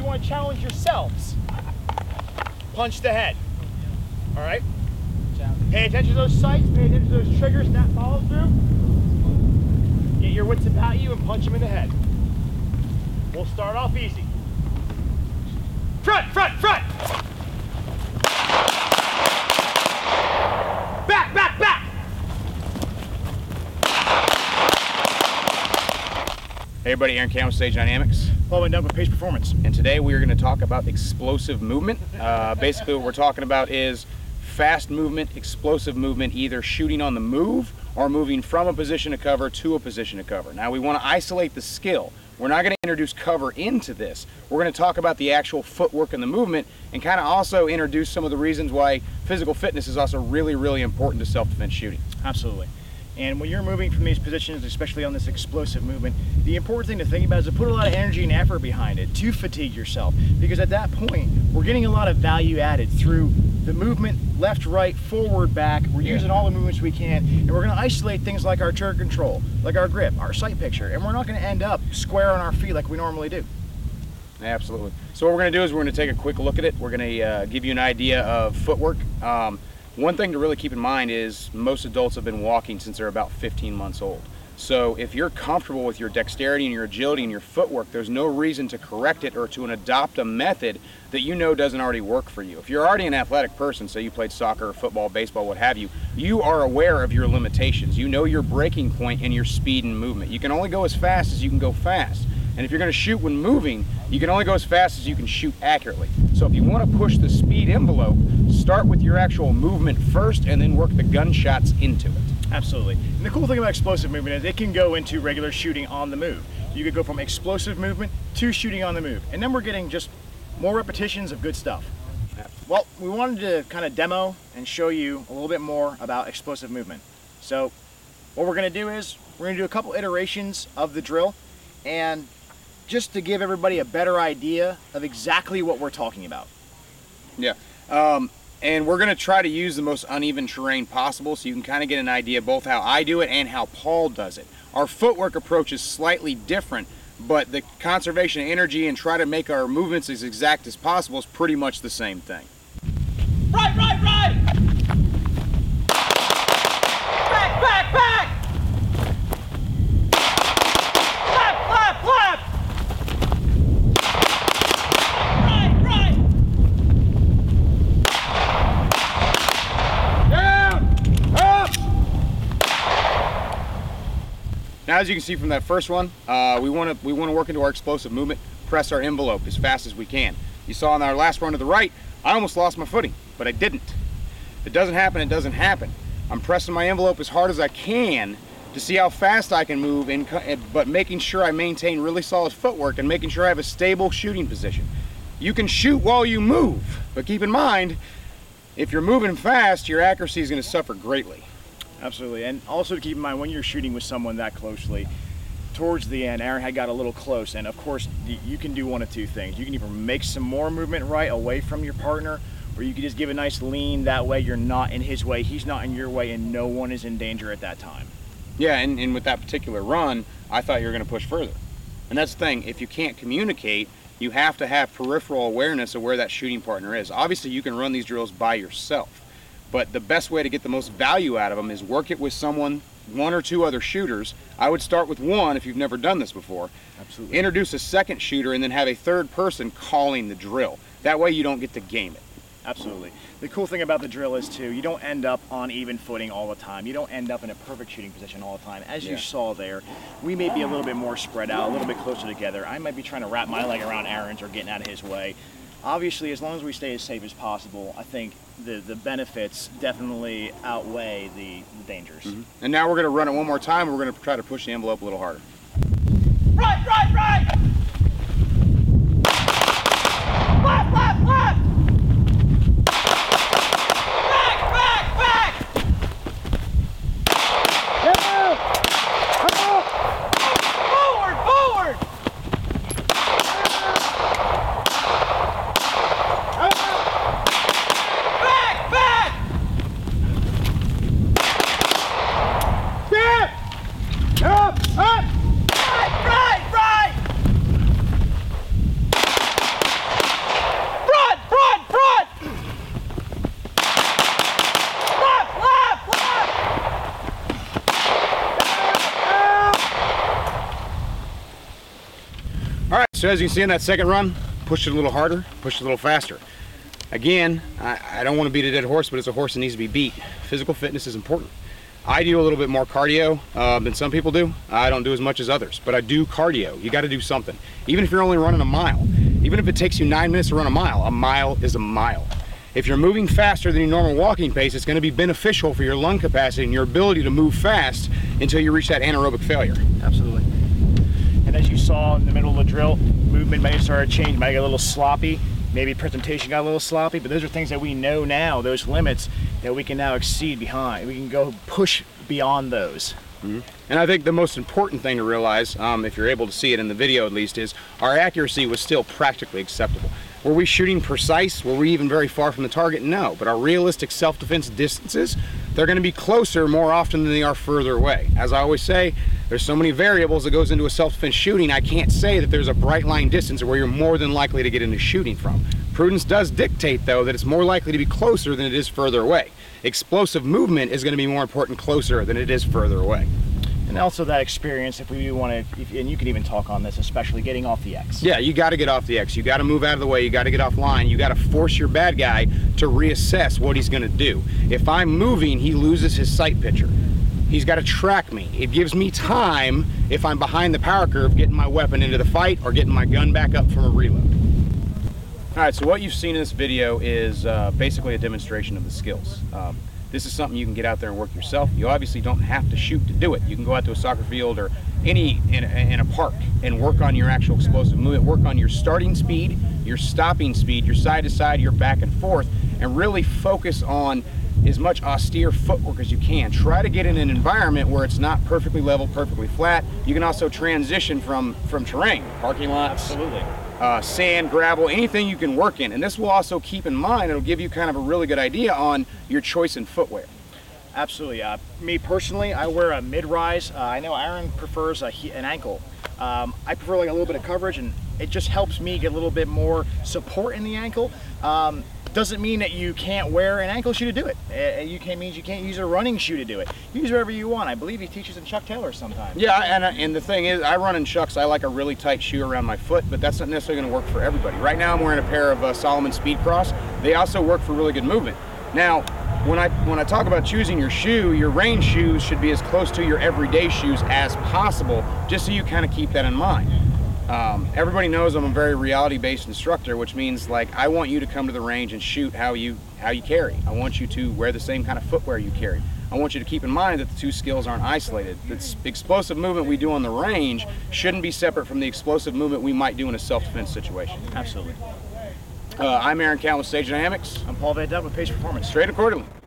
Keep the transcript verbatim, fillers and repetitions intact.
want to challenge yourselves. Punch the head. All right? Pay attention to those sights, pay attention to those triggers, and that follow through. Get your wits about you and punch them in the head. We'll start off easy. Front, front, front! Back, back, back! Hey everybody, Aaron Cowan with Stage Dynamics. Following down with Pace Performance. And today we are going to talk about explosive movement. Uh, basically what we're talking about is fast movement, explosive movement, either shooting on the move or moving from a position of cover to a position of cover. Now we want to isolate the skill. We're not going to introduce cover into this. We're going to talk about the actual footwork and the movement and kind of also introduce some of the reasons why physical fitness is also really, really important to self-defense shooting. Absolutely. And when you're moving from these positions, especially on this explosive movement, the important thing to think about is to put a lot of energy and effort behind it to fatigue yourself. Because at that point, we're getting a lot of value added through the movement, left, right, forward, back. We're yeah. using all the movements we can, and we're going to isolate things like our trigger control, like our grip, our sight picture, and we're not going to end up square on our feet like we normally do. Absolutely. So what we're going to do is we're going to take a quick look at it. We're going to uh, give you an idea of footwork. Um, One thing to really keep in mind is most adults have been walking since they're about fifteen months old. So if you're comfortable with your dexterity and your agility and your footwork, there's no reason to correct it or to adopt a method that you know doesn't already work for you. If you're already an athletic person, say you played soccer, football, baseball, what have you, you are aware of your limitations. You know your breaking point and your speed and movement. You can only go as fast as you can go fast. And if you're going to shoot when moving, you can only go as fast as you can shoot accurately. So if you want to push the speed envelope, start with your actual movement first and then work the gunshots into it. Absolutely. And the cool thing about explosive movement is it can go into regular shooting on the move. You could go from explosive movement to shooting on the move. And then we're getting just more repetitions of good stuff. Well, we wanted to kind of demo and show you a little bit more about explosive movement. So what we're going to do is we're going to do a couple iterations of the drill, and just to give everybody a better idea of exactly what we're talking about. Yeah, um, and we're gonna try to use the most uneven terrain possible so you can kind of get an idea both how I do it and how Paul does it. Our footwork approach is slightly different, but the conservation of energy and try to make our movements as exact as possible is pretty much the same thing. Right, right, right! Back, back, back! Now, as you can see from that first one, uh, we want to we want to work into our explosive movement, press our envelope as fast as we can. You saw in our last run to the right, I almost lost my footing, but I didn't. If it doesn't happen, it doesn't happen. I'm pressing my envelope as hard as I can to see how fast I can move, in, but making sure I maintain really solid footwork and making sure I have a stable shooting position. You can shoot while you move, but keep in mind, if you're moving fast, your accuracy is going to suffer greatly. Absolutely, and also to keep in mind when you're shooting with someone that closely, towards the end, Aaron had got a little close, and of course, you can do one of two things. You can either make some more movement right away from your partner, or you can just give a nice lean. That way you're not in his way, he's not in your way, and no one is in danger at that time. Yeah, and, and with that particular run, I thought you were going to push further. And that's the thing, if you can't communicate, you have to have peripheral awareness of where that shooting partner is. Obviously, you can run these drills by yourself. But the best way to get the most value out of them is work it with someone, one or two other shooters. I would start with one if you've never done this before. Absolutely. Introduce a second shooter and then have a third person calling the drill. That way you don't get to game it. Absolutely. The cool thing about the drill is too, you don't end up on even footing all the time. You don't end up in a perfect shooting position all the time. As Yeah. you saw there, we may be a little bit more spread out, a little bit closer together. I might be trying to wrap my leg around Aaron's or getting out of his way. Obviously, as long as we stay as safe as possible, I think the, the benefits definitely outweigh the, the dangers. Mm-hmm. And now we're going to run it one more time, and we're going to try to push the envelope a little harder. Right, right, right! Left, left, left! Back, back, back! Forward, forward! Back, back! Step! Up, up! Right, right, right! so as you can see in that second run, pushed it a little harder, pushed it a little faster. Again, I, I don't want to beat a dead horse, but it's a horse that needs to be beat. Physical fitness is important. I do a little bit more cardio uh, than some people do. I don't do as much as others, but I do cardio. You got to do something. Even if you're only running a mile, even if it takes you nine minutes to run a mile, a mile is a mile. If you're moving faster than your normal walking pace, it's going to be beneficial for your lung capacity and your ability to move fast until you reach that anaerobic failure. Absolutely. And as you saw in the middle of the drill, movement may start to change, might get a little sloppy. Maybe presentation got a little sloppy, but those are things that we know now, those limits that we can now exceed behind. We can go push beyond those. Mm-hmm. And I think the most important thing to realize, um, if you're able to see it in the video at least, is our accuracy was still practically acceptable. Were we shooting precise? Were we even very far from the target? No, but our realistic self-defense distances, they're going to be closer more often than they are further away. As I always say, there's so many variables that goes into a self-defense shooting, I can't say that there's a bright line distance where you're more than likely to get into shooting from. Prudence does dictate, though, that it's more likely to be closer than it is further away. Explosive movement is going to be more important closer than it is further away. And also that experience, if we do want to, and you can even talk on this, especially getting off the X. Yeah, you got to get off the X. You got to move out of the way. You got to get off line. You got to force your bad guy to reassess what he's going to do. If I'm moving, he loses his sight picture. He's got to track me. It gives me time, if I'm behind the power curve, getting my weapon into the fight or getting my gun back up from a reload. All right, so what you've seen in this video is uh, basically a demonstration of the skills. Um, this is something you can get out there and work yourself. You obviously don't have to shoot to do it. You can go out to a soccer field or any in a, in a park and work on your actual explosive movement, work on your starting speed, your stopping speed, your side to side, your back and forth, and really focus on as much austere footwork as you can. Try to get in an environment where it's not perfectly level, perfectly flat. You can also transition from, from terrain, parking lots, Absolutely. Uh, sand, gravel, anything you can work in. And this will also keep in mind, it'll give you kind of a really good idea on your choice in footwear. Absolutely. Uh, me personally, I wear a mid-rise. Uh, I know Aaron prefers a, an ankle. Um, I prefer like a little bit of coverage, and it just helps me get a little bit more support in the ankle. Um, doesn't mean that you can't wear an ankle shoe to do it. Uh, you can means you can't use a running shoe to do it. Use whatever you want. I believe he teaches in Chuck Taylor sometimes. Yeah, and, and the thing is, I run in Chucks. I like a really tight shoe around my foot, but that's not necessarily going to work for everybody. Right now I'm wearing a pair of uh, Solomon Speed Cross. They also work for really good movement. Now, when I, when I talk about choosing your shoe, your range shoes should be as close to your everyday shoes as possible, just so you kind of keep that in mind. Um, everybody knows I'm a very reality-based instructor, which means like I want you to come to the range and shoot how you how you carry. I want you to wear the same kind of footwear you carry. I want you to keep in mind that the two skills aren't isolated. The explosive movement we do on the range shouldn't be separate from the explosive movement we might do in a self-defense situation. Absolutely. Uh, I'm Aaron Cowan with Stage Dynamics. I'm Paul Van Dam with Pace Performance. Straight accordingly.